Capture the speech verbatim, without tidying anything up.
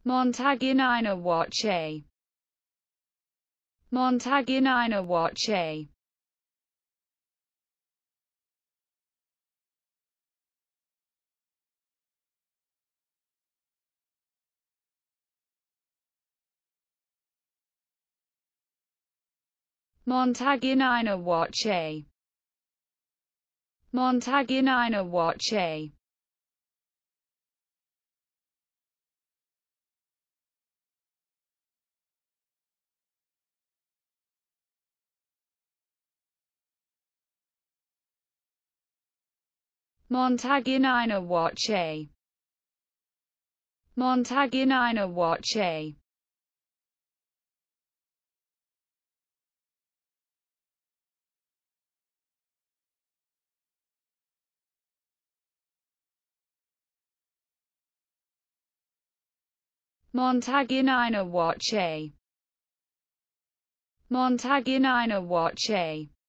Montagnina Wache. Montagnina Wache. Montagnina Wache. Montagnina Wache. Montagnina Wache. Montagnina Wache. Montagnina Wache. Montagnina Wache.